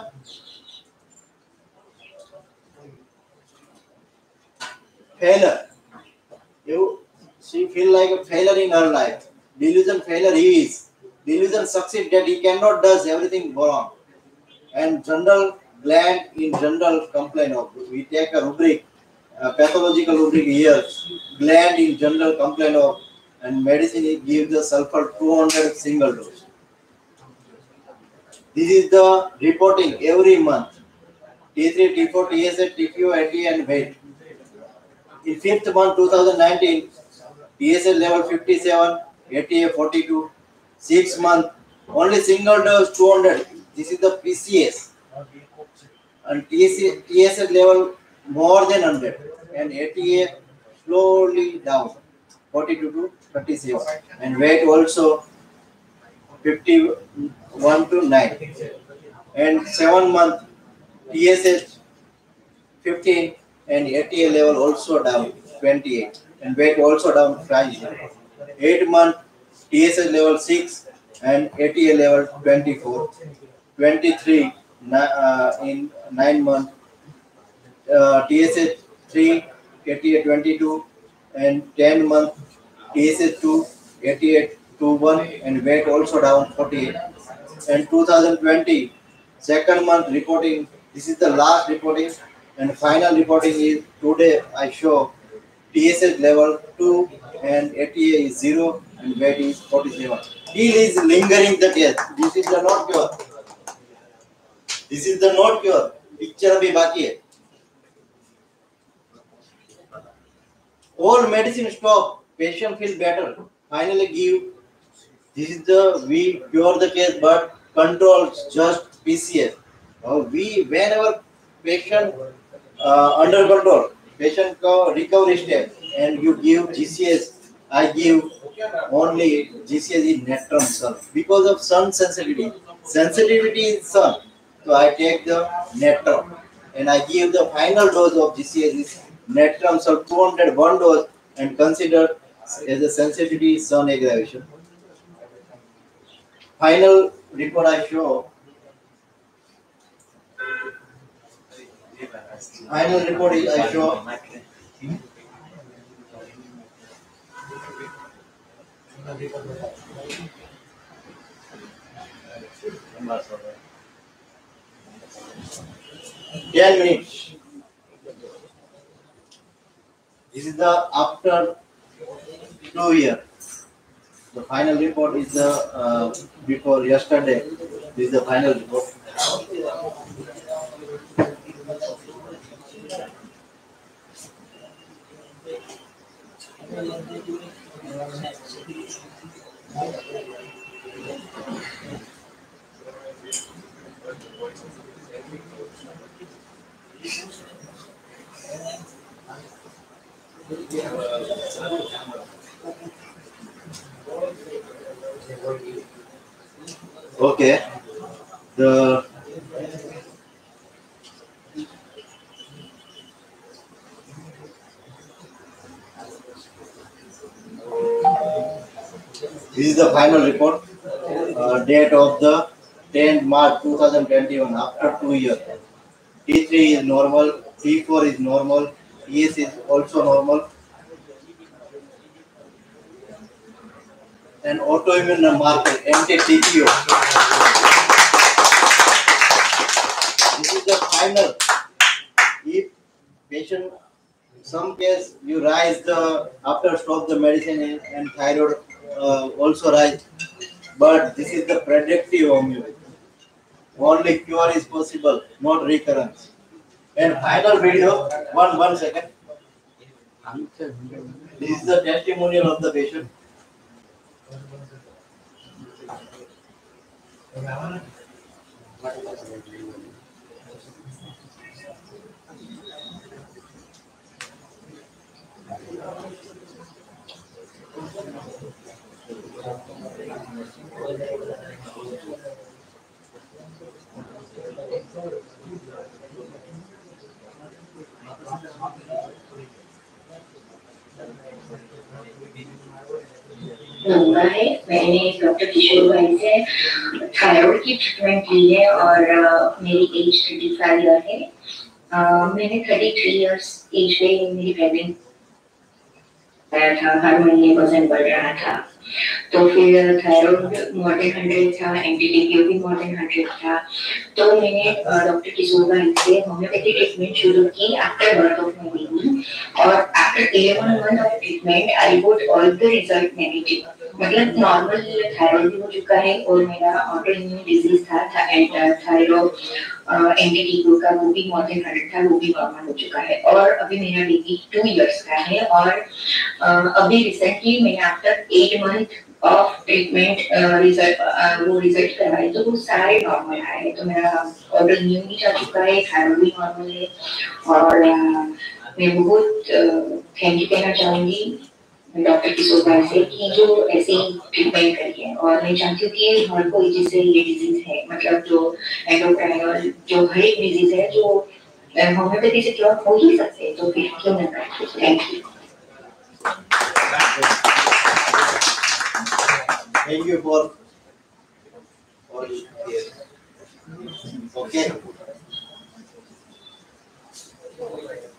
failure. She feel like a failure in her life. Delusion failure he is. Delusion succeed that he cannot does everything wrong. And general gland in general complaint of. We take a rubric. Pathological rubric here, gland in general complaint of, and medicine gives the sulfur 200 single dose. This is the reporting every month. T3, T4, TSH, TQ, ATA and weight. In 5th month 2019, TSH level 57, ATA 42. 6th month, only single dose 200. This is the PCS. And TSH level more than 100, and ATA slowly down 42 to 37, and weight also 51 to 9, and 7 month TSH 15, and ATA level also down 28, and weight also down 5. 8 month TSH level 6, and ATA level 24, 23 in 9 month. TSH 3, ATA 22, and 10 month TSH 2, ATA 21, and weight also down 48. And 2020, second month reporting, this is the last reporting, and final reporting is today I show TSH level 2, and ATA is 0, and weight is 47. Still is lingering the test. This is the not cure. This is the not cure. Picture abhi baki hai. All medicine stop, patient feel better. Finally give. This is the we cure the case, but control just PCS. Whenever patient under control, patient recovery step, and you give GCS. I give only GCS in natrum sun because of sun sensitivity. Sensitivity is sun, so I take the natrum, and I give the final dose of GCS is natrum sulf 201 dose, and consider as a sensitivity sun aggravation. Final report I show. Final report is I show. Ten minutes. This is the after 2 years. The final report is the before yesterday. This is the final report. Okay. The This is the final report. Date of the 10th March 2021. After 2 years, T3 is normal, T4 is normal, ES is also normal, and autoimmune marker anti-TPO. This is the final. If patient, some case you rise the after stop the medicine and thyroid also rise, but this is the predictive homeopathy. Only cure is possible, not recurrence. And final video, one second. This is the testimonial of the patient. हुआ है। मैंने doctor किशोर भाई से thyroid की treatment ली है और मेरी as 35 year है। मैंने 33 इयर्स एज पे मेरी प्रेगनेंट था, हर महीने वजन बढ़ रहा था, तो फिर थायराइड मोर देन 100 था, एंटी-टीपीओ भी मोर देन 100 था। तो मैंने डॉक्टर किशोर भाई से होम्योपैथी ट्रीटमेंट शुरू की after birth of my baby, और after 11 month of treatment I got all the result negative. मतलब नॉर्मल थायराइड भी हो चुका है और मेरा ऑटोइम्यून डिजीज था थायराइड एंटी-टीपीओ का वो भी मोर देन 100 था, वो भी नॉर्मल हो चुका है, और अभी मेरा बेबी 2 इयर्स का है। और अभी रिसेंटली मैंने after 8 month of treatment result करवाए, तो वो सारे नॉर्मल आए। तो मेरा ऑटोइम्यून भी जा चुका है, थायराइड भी नॉर्मल है, और मैं बहुत थैंक यू कहना चाहूंगी डॉक्टर किशोर भाई से कि जो ऐसे ट्रीटमेंट करी है। और मैं चाहती हूँ कि हर कोई जिससे ये डिजीज है, मतलब जो एंडोक्राइनल जो हर एक डिजीज है जो होम्योपैथी से क्योर हो ही सकते हैं, तो फिर क्यों ना करें। Thank you. Thank you for all here. Okay.